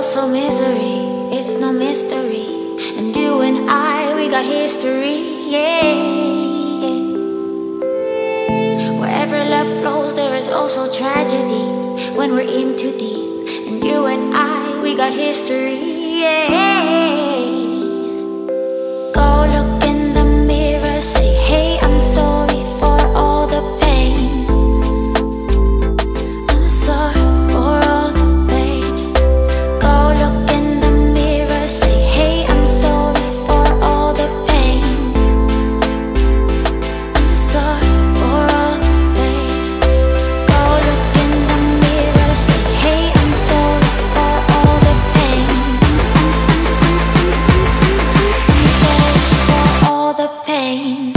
also misery, it's no mystery. And you and I, we got history, yeah. Wherever love flows, there is also tragedy when we're in too deep. And you and I, we got history, yeah. Go look in the mirror, say, hey, I'm sorry for all the pain. I'm sorry for all the pain. Go look in the mirror, say, hey, I'm sorry for all the pain. I'm sorry for all the pain. Go look in the mirror, say, hey, I'm sorry for all the pain. I'm sorry for all the pain.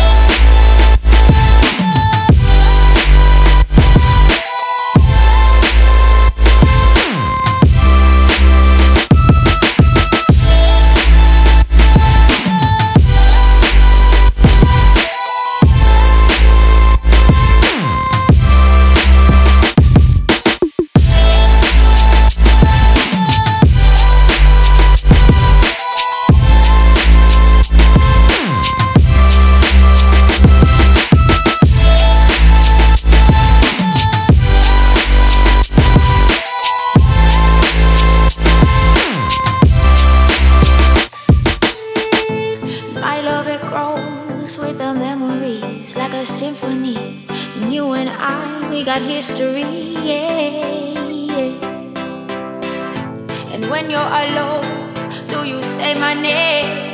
My love, it grows with the memories like a symphony. And you and I, we got history, yeah. And when you're alone, do you say my name?